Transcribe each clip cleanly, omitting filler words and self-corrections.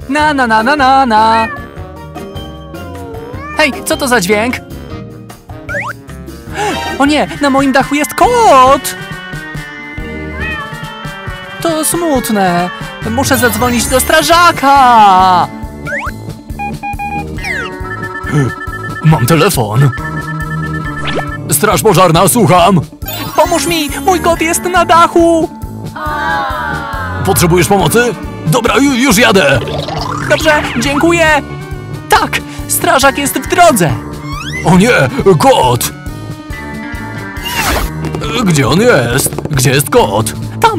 Na, na, na, na, na, na. Hej, co to za dźwięk? O nie, na moim dachu jest kot! To smutne. Muszę zadzwonić do strażaka! Mam telefon. Straż pożarna, słucham. Pomóż mi, mój kot jest na dachu! Potrzebujesz pomocy? Dobra, już jadę. Dobrze, dziękuję! Tak, strażak jest w drodze! O nie, kot. Gdzie on jest? Gdzie jest kot? Tam!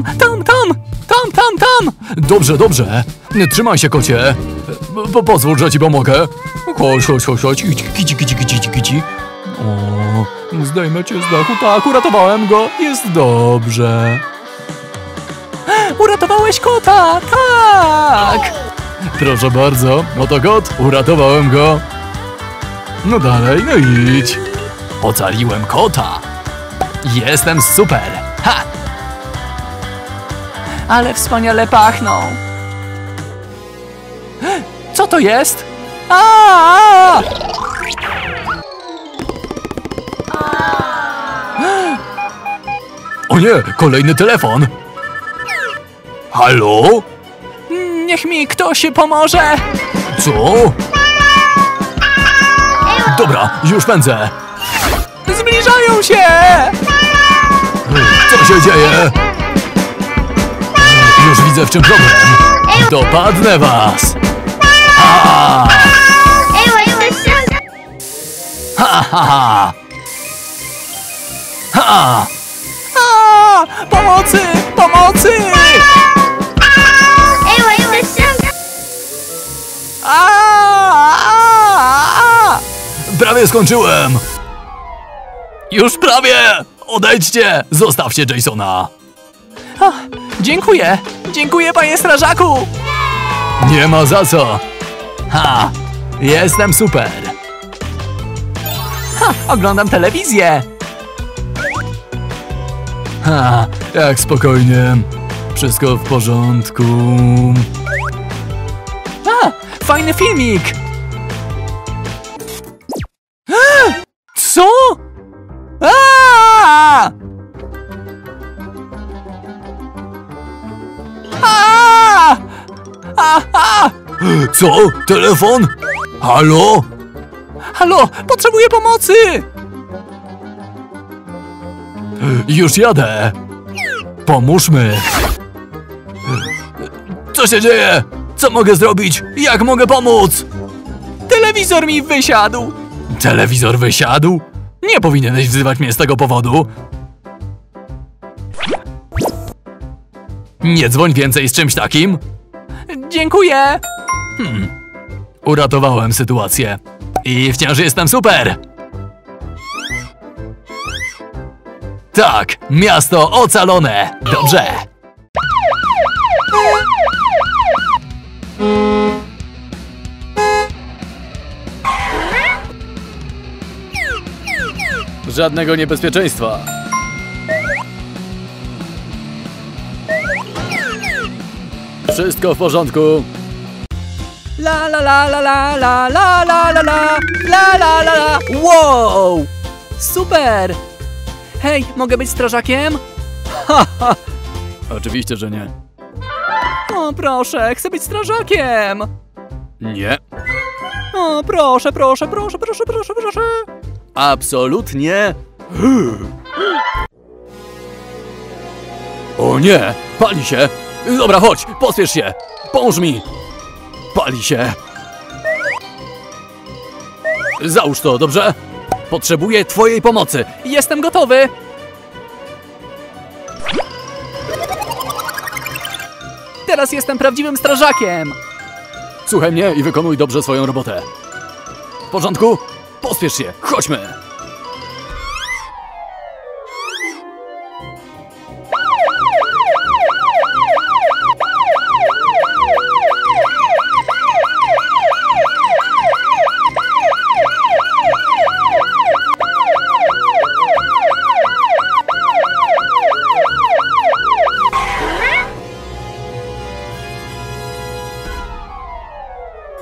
Dobrze, dobrze. Trzymaj się, kocie. Pozwól, że ci pomogę. Chodź. Kici. O, zdejmę cię z dachu. Tak, uratowałem go. Jest dobrze. Uratowałeś kota! Tak! Proszę bardzo. Oto kot. Uratowałem go. No dalej, no idź. Ocaliłem kota. Jestem super. Ha! Ale wspaniale pachną! Co to jest? A! O nie, kolejny telefon. Halo? Niech mi ktoś pomoże! Co? Dobra, już pędzę. Zbliżają się! Co się dzieje? Już widzę, w czym problem. Dopadnę was. Ha! Ha! A! Pomocy! A! Prawie skończyłem. Już prawie. Odejdźcie. Zostawcie Jasona. Dziękuję, panie strażaku! Nie ma za co. Ha! Jestem super. Oglądam telewizję! Ha! Jak spokojnie. Wszystko w porządku. Fajny filmik! Co? A! A! A! Co? Telefon? Halo? Halo, potrzebuję pomocy! Już jadę. Pomóżmy. Co się dzieje? Co mogę zrobić? Jak mogę pomóc? Telewizor mi wysiadł! Telewizor wysiadł? Nie powinieneś wzywać mnie z tego powodu. Nie dzwoń więcej z czymś takim. Dziękuję! Uratowałem sytuację. I wciąż jestem super! Tak, miasto ocalone! Dobrze! Żadnego niebezpieczeństwa. Wszystko w porządku. La la la la la la la la la la la la la la. Wow! Super! Hej, mogę być strażakiem? Oczywiście, że nie. O, proszę, chcę być strażakiem! Nie. O, proszę! Absolutnie. O nie! Pali się! Dobra, chodź! Pospiesz się! Pomóż mi! Pali się! Załóż to, dobrze? Potrzebuję twojej pomocy! Jestem gotowy! Teraz jestem prawdziwym strażakiem! Słuchaj mnie i wykonuj dobrze swoją robotę. W porządku? Pospiesz się! Chodźmy!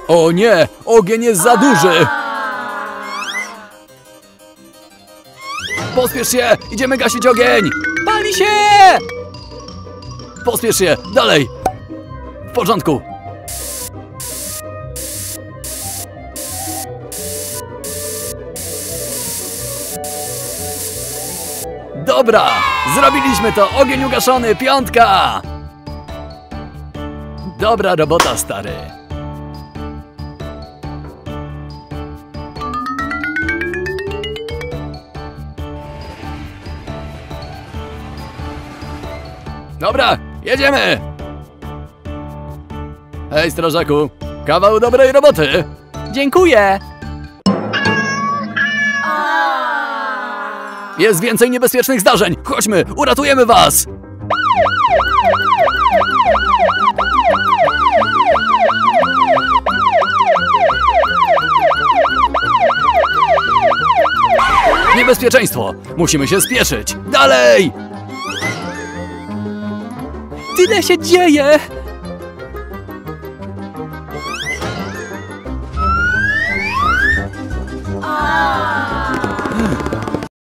O nie, ogień jest za duży. Pospiesz się, idziemy gasić ogień. Pali się! Pospiesz się, dalej. W porządku. Dobra, zrobiliśmy to, ogień ugaszony, 5. Dobra robota, stary. Dobra, jedziemy! Hej, strażaku, kawał dobrej roboty! Dziękuję! Jest więcej niebezpiecznych zdarzeń! Chodźmy, uratujemy was! Niebezpieczeństwo! Musimy się spieszyć! Dalej! Tyle się dzieje!